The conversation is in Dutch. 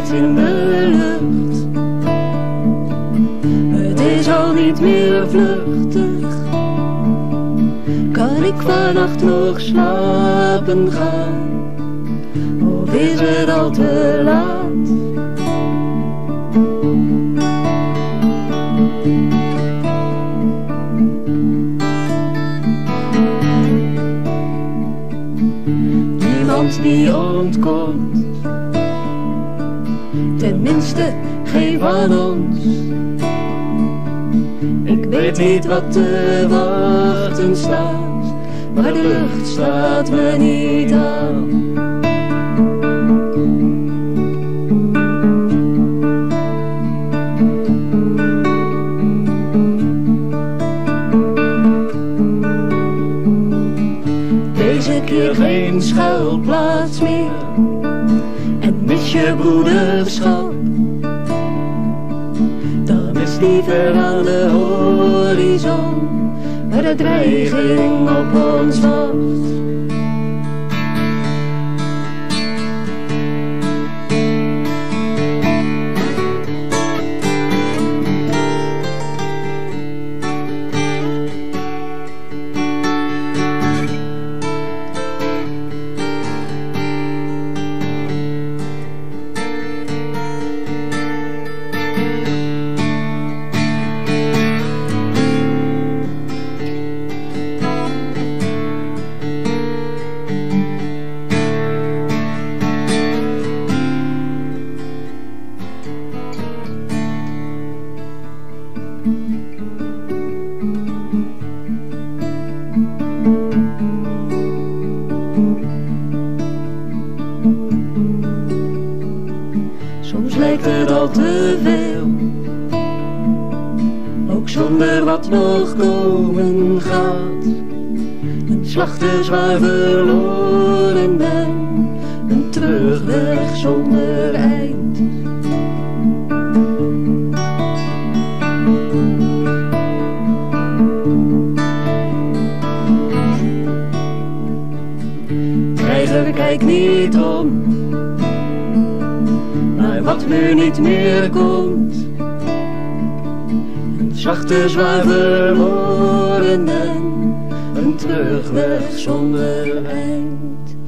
iets in de lucht. Het is al niet meer vluchtig. Kan ik vannacht nog slapen gaan? Of is het al te laat? Niemand die ontkomt, tenminste geen van ons. Ik weet niet wat te wachten staat, maar de lucht staat me niet aan. Deze keer geen schuilplaats meer en mis je broederschap. Dan is die ver aan de horizon, waar de dreiging op ons wacht. Soms lijkt het al te veel, ook zonder wat nog komen gaat. Een slag te zwaar verloren ben, een terugweg zonder eind. Krijger, kijk niet om, wat nu niet meer komt. Een slag te zwaar verloren en een terugweg zonder eind.